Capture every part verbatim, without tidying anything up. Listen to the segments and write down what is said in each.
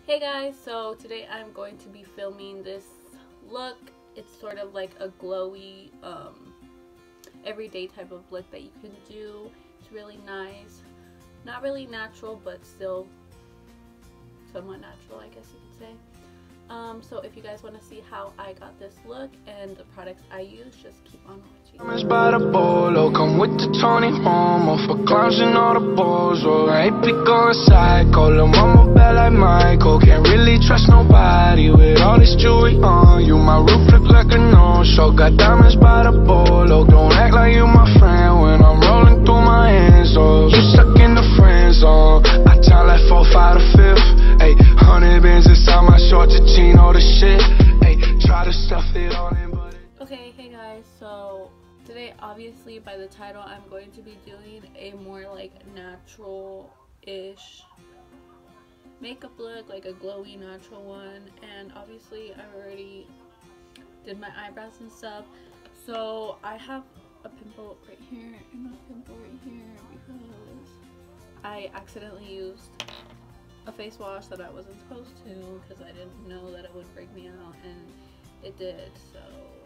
Hey guys, so today I'm going to be filming this look. It's sort of like a glowy, um, everyday type of look that you can do. It's really nice. Not really natural, but still somewhat natural, I guess you could say. Um, so if you guys want to see how I got this look and the products I use, just keep on watching. By the bolo, come with the Tony Homo for clowns and all the balls. Oh, I be going psycho, lil' mama bad like Michael. Can't really trust nobody with all this jewelry on you. My roof look like a no-show, got diamonds by the bolo. Don't act like you my friend when I'm rolling through my hands. Oh, you stuck in the friend zone. I tell like four, five to fifth. Ayy, hundred bands inside my shorts, jean, all the shit. Ayy, try to stuff it all in, but okay, hey guys, so today, obviously by the title, I'm going to be doing a more like natural-ish makeup look, like a glowy natural one. And obviously I already did my eyebrows and stuff, so I have a pimple right here and a pimple right here because I accidentally used a face wash that I wasn't supposed to because I didn't know that it would break me out, and it did. So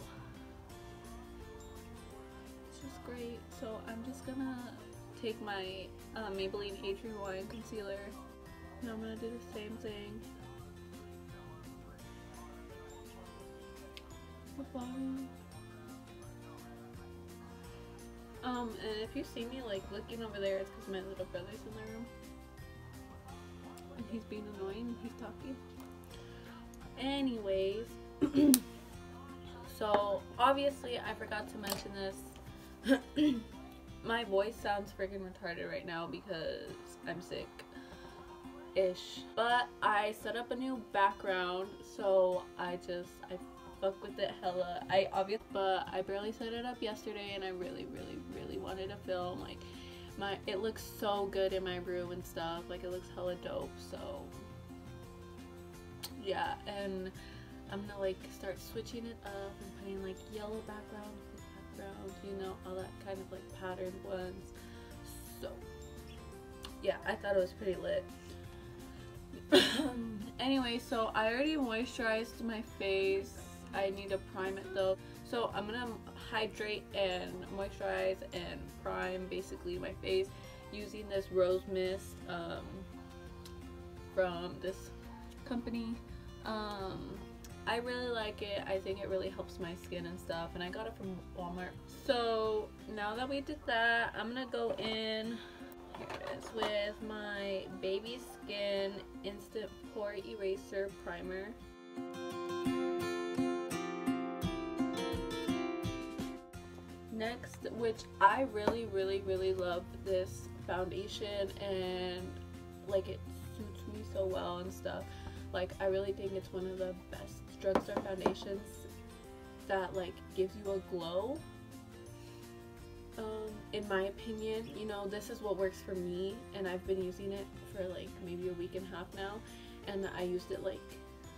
it's just great. So I'm just gonna take my uh, Maybelline Age Rewind concealer and I'm gonna do the same thing. Um, and if you see me like looking over there, it's because my little brother's in the room and he's being annoying. He's talking. Anyways, so obviously I forgot to mention this. My voice sounds freaking retarded right now because I'm sick ish, but I set up a new background, so I just I fuck with it hella. I obviously, but I barely set it up yesterday, and I really really really wanted to film. Like my it looks so good in my room and stuff, like it looks hella dope. So yeah, and I'm gonna like start switching it up and putting like yellow backgrounds, backgrounds, you know, all that kind of like patterned ones. So yeah, I thought it was pretty lit. Anyway, so I already moisturized my face. I need to prime it though, so I'm gonna hydrate and moisturize and prime basically my face using this rose mist um, from this company. um, I really like it. I think it really helps my skin and stuff, and I got it from Walmart. So now that we did that, I'm gonna go in, here it is, with my Baby Skin Instant Pore Eraser Primer. Next, which I really really really love this foundation, and like it suits me so well and stuff. Like I really think it's one of the best drugstore foundations that like gives you a glow. Um, in my opinion, you know, this is what works for me, and I've been using it for like maybe a week and a half now, and I used it like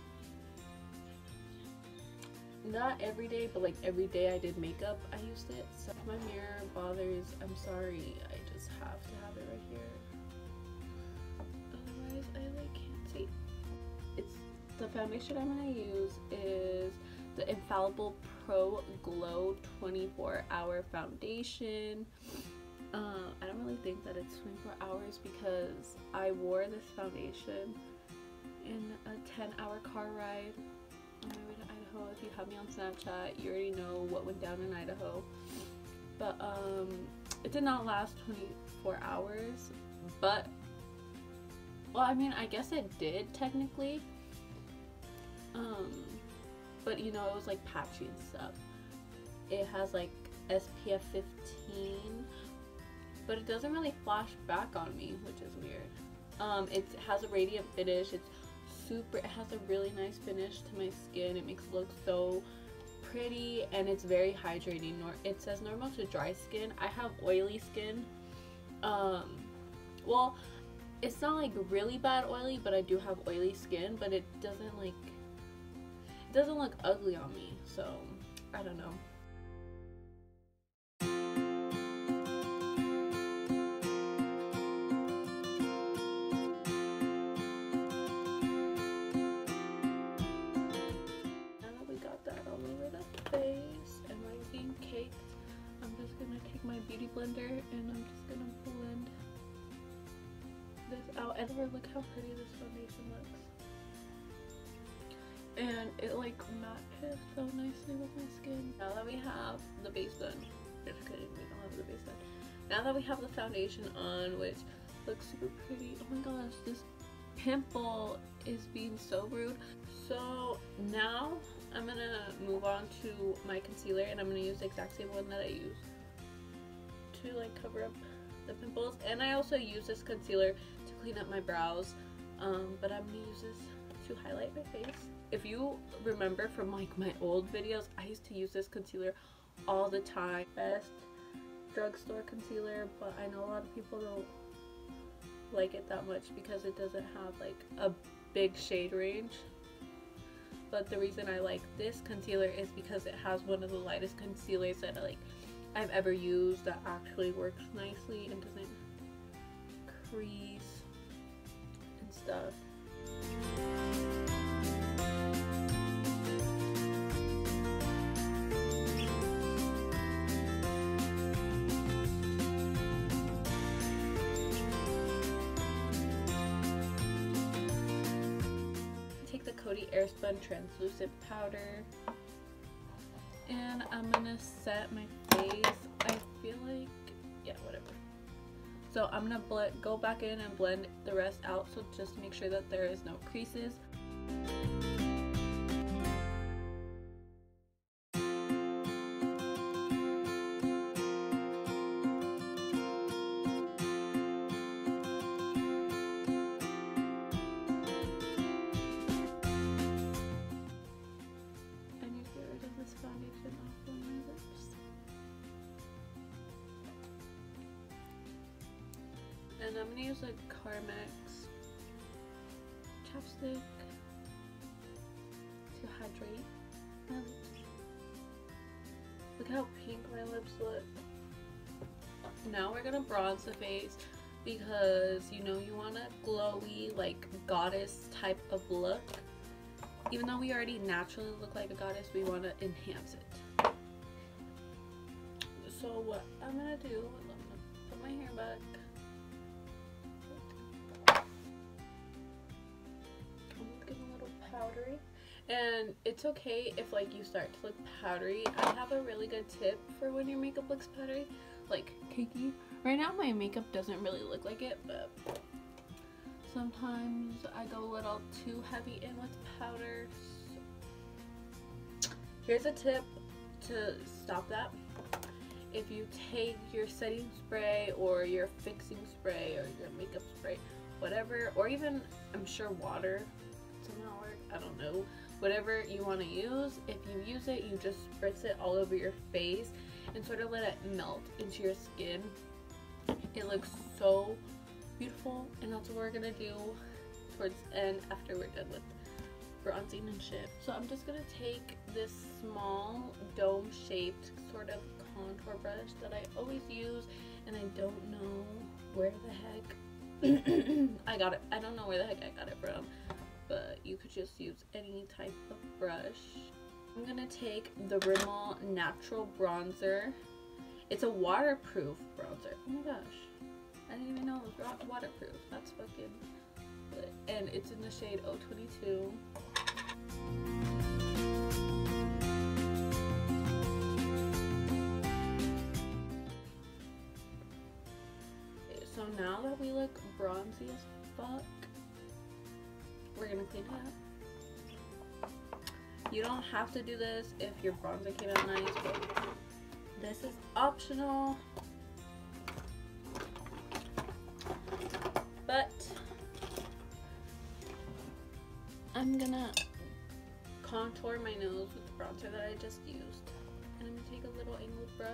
not every day, but like every day I did makeup I used it. So if my mirror bothers, I'm sorry, I just have to have it right here, otherwise I like can't see. It's the foundation I'm gonna use is the Infallible Pro Glow twenty-four hour foundation. Uh, I don't really think that it's twenty-four hours because I wore this foundation in a ten hour car ride on my way to Idaho. If you have me on Snapchat, you already know what went down in Idaho. But um, it did not last twenty-four hours, but well, I mean, I guess it did technically. Um, but you know, it was like patchy and stuff. It has like S P F fifteen, but it doesn't really flash back on me, which is weird. Um, it has a radiant finish. It's super, it has a really nice finish to my skin. It makes it look so pretty, and it's very hydrating. Nor it says normal to dry skin. I have oily skin. Um, well, it's not like really bad oily, but I do have oily skin, but it doesn't like, it doesn't look ugly on me, so I don't know. blender and I'm just gonna blend this out. And look how pretty this foundation looks. And it like matches so nicely with my skin. Now that we have the base done, just kidding, we don't have the base done. Now that we have the foundation on, which looks super pretty. Oh my gosh, this pimple is being so rude. So now I'm gonna move on to my concealer, and I'm gonna use the exact same one that I use to like cover up the pimples. And I also use this concealer to clean up my brows, um, but I'm gonna use this to highlight my face. If you remember from like my old videos, I used to use this concealer all the time. Best drugstore concealer, but I know a lot of people don't like it that much because it doesn't have like a big shade range. But the reason I like this concealer is because it has one of the lightest concealers that I like I've ever used that actually works nicely and doesn't crease and stuff. Take the Coty Airspun translucent powder, and I'm gonna set my face. I feel like, yeah, whatever. So I'm gonna blend, go back in and blend the rest out, so just make sure that there is no creases. Foundation off on my lips. And I'm gonna use a Carmex chapstick to hydrate my lips. Look how pink my lips look. Now we're gonna bronze the face because you know you want a glowy, like goddess type of look. Even though we already naturally look like a goddess, we want to enhance it. So what I'm going to do is I'm going to put my hair back. I'm looking a little powdery. And it's okay if like you start to look powdery. I have a really good tip for when your makeup looks powdery. Like cakey. Right now my makeup doesn't really look like it, but sometimes I go a little too heavy in with powder. Here's a tip to stop that. If you take your setting spray or your fixing spray or your makeup spray, whatever, or even I'm sure water somehow work, I don't know, whatever you want to use, if you use it, you just spritz it all over your face and sort of let it melt into your skin. It looks so beautiful, and that's what we're gonna do towards the end after we're done with bronzing and shit. So I'm just gonna take this small dome shaped sort of contour brush that I always use, and I don't know where the heck I got it. I don't know where the heck I got it from, but you could just use any type of brush. I'm gonna take the Rimmel Natural Bronzer. It's a waterproof bronzer. Oh my gosh. I didn't even know it was waterproof. That's fucking good. And it's in the shade oh twenty-two. So now that we look bronzy as fuck, we're gonna clean it up. You don't have to do this if your bronzer came out nice, but this is optional. But I'm gonna contour my nose with the bronzer that I just used. And I'm gonna take a little angled brush.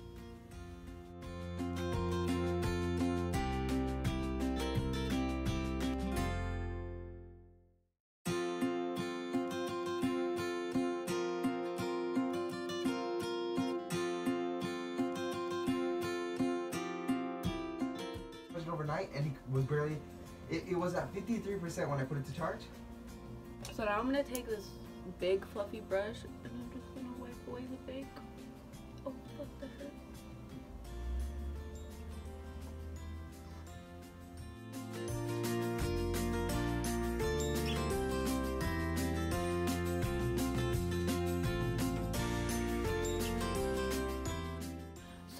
Overnight, and he was barely, it, it was at fifty-three percent when I put it to charge. So now I'm gonna take this big fluffy brush and I'm just gonna wipe away the bake. Oh fuck, that hurt.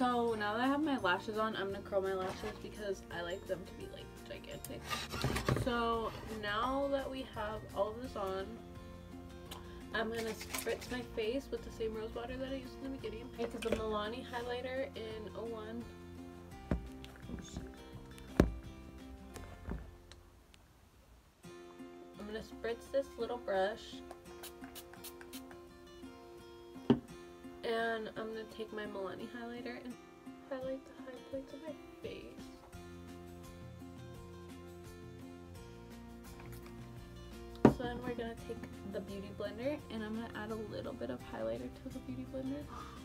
So now that I have my lashes on, I'm gonna curl my lashes because I like them to be like gigantic. So now that we have all of this on, I'm gonna spritz my face with the same rose water that I used in the beginning. It's the Milani highlighter in oh one. I'm gonna spritz this little brush. And I'm going to take my Milani highlighter and highlight the high points of my face. So then we're going to take the Beauty Blender and I'm going to add a little bit of highlighter to the Beauty Blender.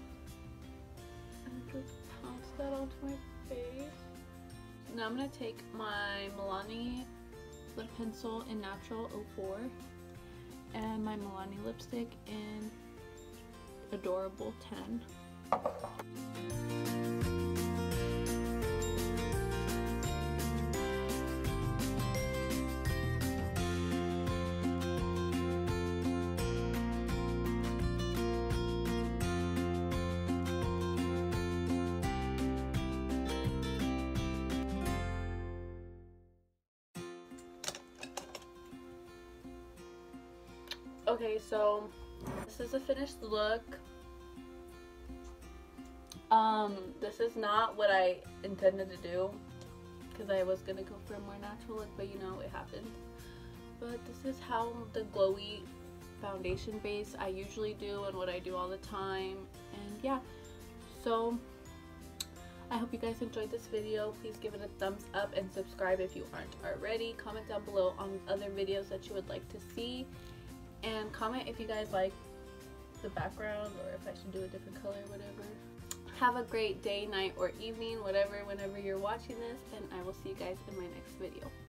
And just pounce that onto my face. Now I'm going to take my Milani lip pencil in Natural oh four and my Milani lipstick in Adorable ten. Okay, so this is a finished look. Um, this is not what I intended to do because I was gonna go for a more natural look, but you know, it happened. But this is how the glowy foundation base I usually do and what I do all the time. And yeah, so I hope you guys enjoyed this video. Please give it a thumbs up and subscribe if you aren't already. Comment down below on other videos that you would like to see. And comment if you guys like the background or if I should do a different color, whatever. Have a great day, night, or evening, whatever, whenever you're watching this, and I will see you guys in my next video.